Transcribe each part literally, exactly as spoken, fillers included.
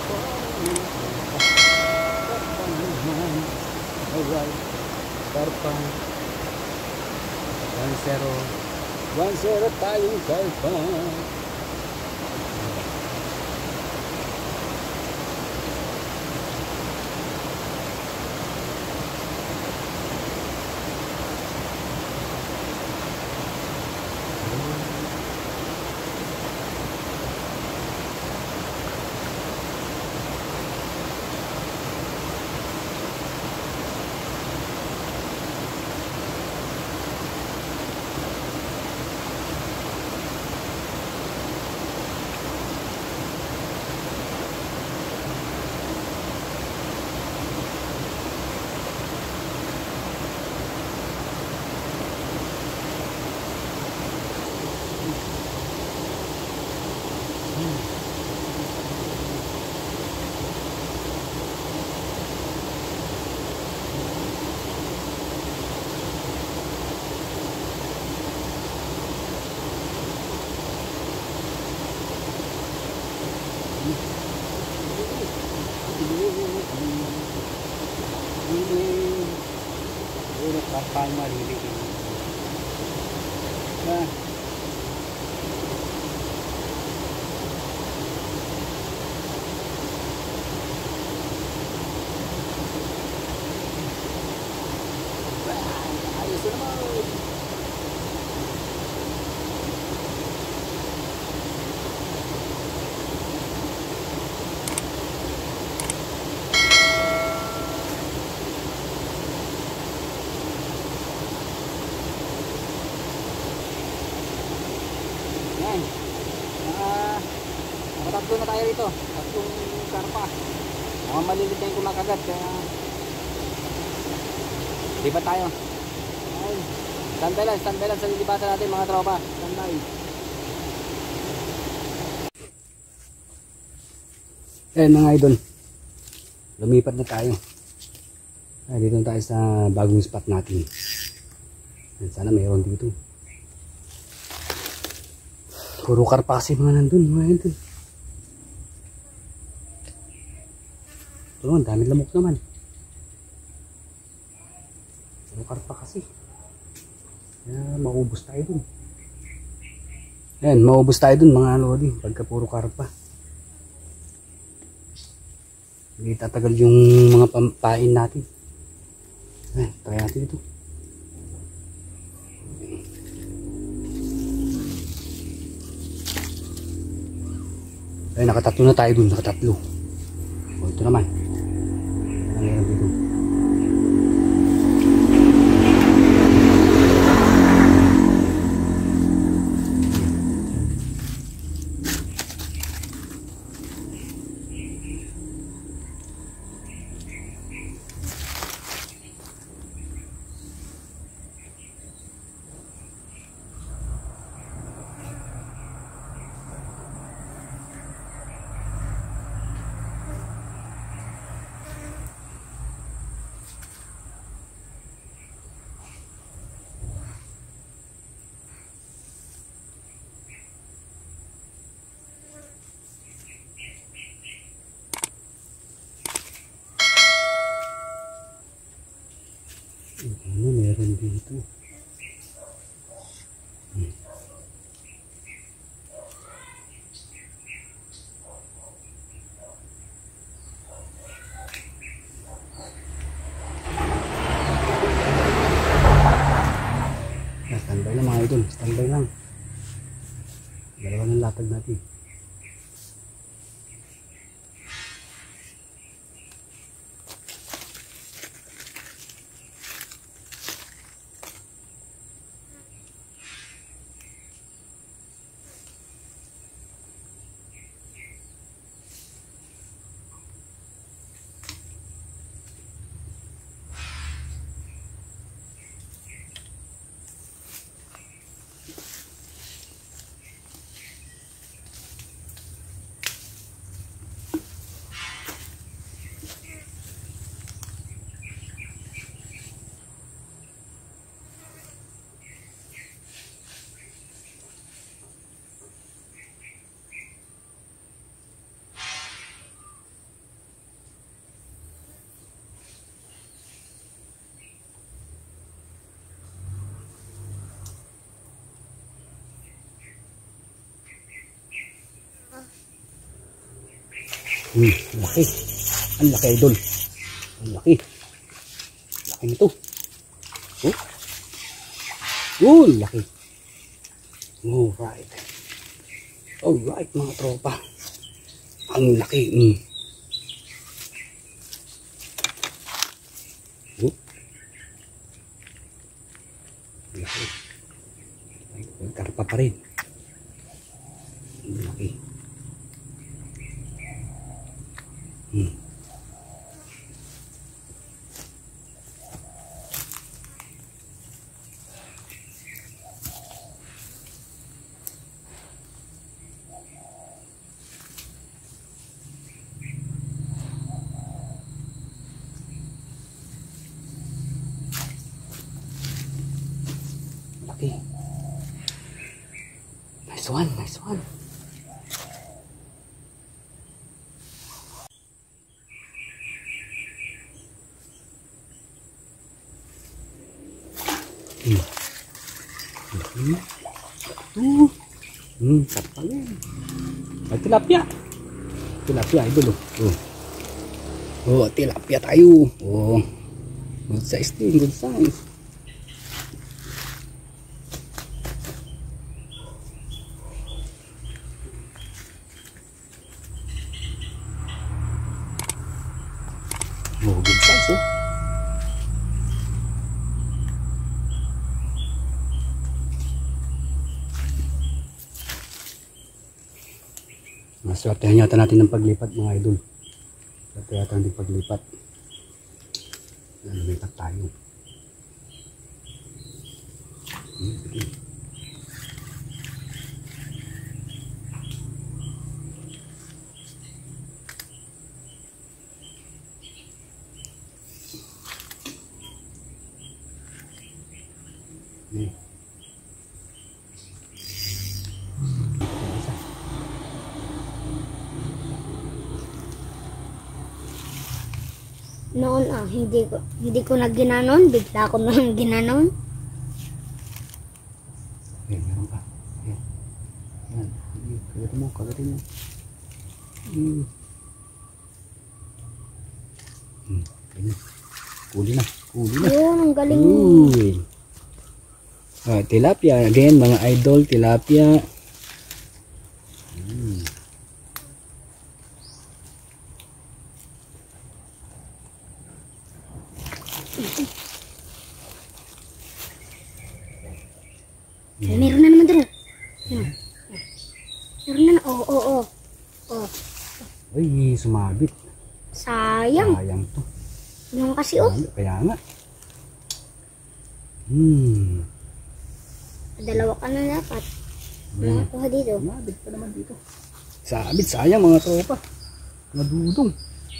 Alright, karpa. one zero. one zero tayong karpa. Puro karpa ang marili. Ah. Ayos naman. Yan. Uh, nakatatlo na tayo rito. Tatlong karpa. Mga malilit na yung kumakagat. Kaya lipat tayo. Ayun. Standby lang. Standby lang sa lilipatan natin mga tropa. Standby. Eh mga idol. Lumipat na tayo. Ay, dito tayo sa bagong spot natin. Sana mayroon dito. Puro karpa kasi mga nandun, mga idol. Ito naman, dami lamok naman. Puro karpa kasi. Kaya maubos tayo dun. Ayan, maubos tayo dun mga lodi. Pagka puro karpa. Hindi tatagal yung mga pampain natin. Ayan, try natin ito. Ay, nakatatlo na tayo dun, nakatatlo. O, ito naman. Ano meron dito? Ano meron dito? Hmm. Standby lang mga idol, standby lang. Dalawa ng latag natin. Hmm, laki. Ang laki, idol. Ang laki. Laki nito. Oh. Oh, laki. Alright. Alright, mga tropa. Ang laki. Hmm. Oh. Laki. Ay, karpa pa rin. Ang laki. Hmm. Laki. Nice one, nice one. Hmm. Hmm. Uh. Hmm, kapal yan. Ay, tilapia. Tilapia, idol. Oh. Oh, tilapia tayo. Oh. Good size din, good size. Oh, good size, oh. Maswertehan yata natin ng paglipat, mga idol. Swerte yata natin paglipat. Lumipat tayo. Hmm, sige. Hmm. Noon ah, hindi ko hindi ko na ginanon, bigla ko nang ginanon. Eh, meron pa. Ayan. Ayan. Kagatin mo, kagatin mo. Hmm. Hmm. Ganyan. Kuli na. Kuli na. Ayun, ang galing. Uy. Ah, tilapia. Again, mga idol, tilapia. Hmm. Ay, meron na naman doon. Hmm. Meron na na. Oo, oo, oo. Oh. Uy, sumabit. Sayang. Sayang to. Yung kasi oh. Kaya nga. Hmm. Dalawa ka na dapat. Mga kuha dito. Sumabit pa naman dito. Sabit, sayang mga tropa. Nadudong.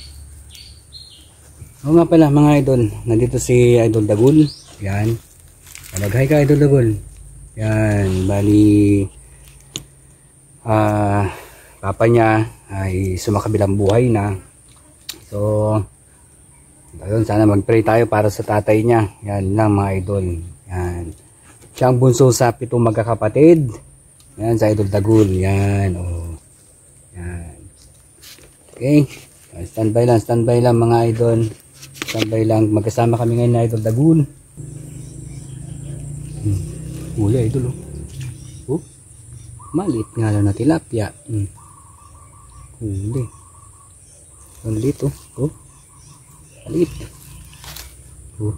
Oo nga pala mga idol. Nandito si Idol Dagul. Yan. Mag-hi ka, Idol Dagul. Yan, bali ah uh, papa niya ay sumakabilang buhay na. So ayun, sana mag-pray tayo para sa tatay niya. Yan lang mga idol. Yan. Siya ang bunso sa pitong magkakapatid. Yan sa Idol Dagul. Yan, oh. Yan. Okay. Standby lang, standby lang mga idol. Standby lang. Magkasama kami ngayon na Idol Dagul. Hmm. Huli, idol, oh. Oh. Maliit nga lang na tilapia. Hmm. Huli. Maliit, oh. Oh. Maliit. Oh.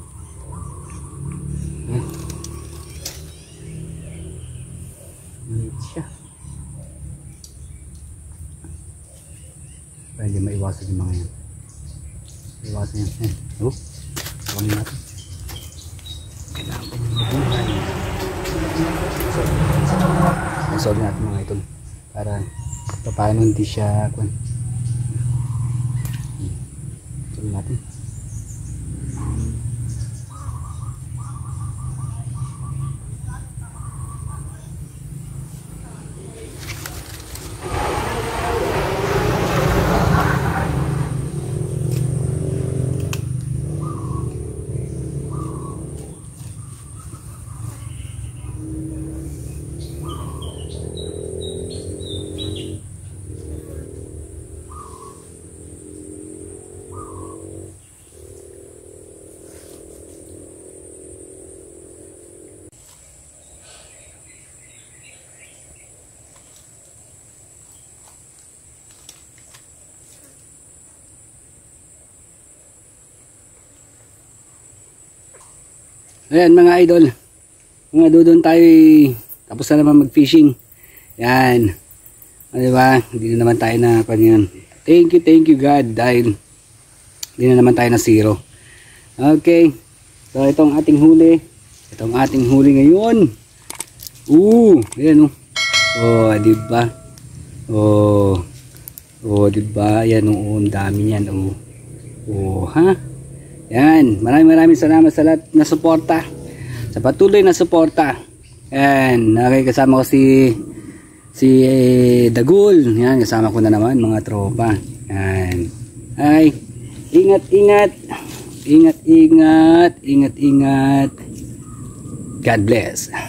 Ah. Maliit siya. Para hindi maiwasan yung mga yan. Iwasan yan. Eh. Oh. Kawanin natin. Kailangan ko yung mabuhay. So, solve natin mga idol para paano hindi siya kung solve natin. Ayan mga idol. Mga doon tayo tapos na naman mag-fishing. Yan. O, diba? Hindi na naman tayo na panyan. Thank you, thank you God dahil hindi na naman tayo na zero. Okay. So itong ating huli. Itong ating huli ngayon. Oo, ayan oh. Oh, diba? Oh. Oh, diba? Ayan oh, ang dami niyan oh. Oh, ha? Yan, maraming maraming salamat sa lahat na suporta. Sa patuloy na suporta. Yan, nakikasama ko si si eh, Dagul. Yan, kasama ko na naman mga tropa. Yan. Ay, ingat, ingat. Ingat, ingat. Ingat, ingat. God bless.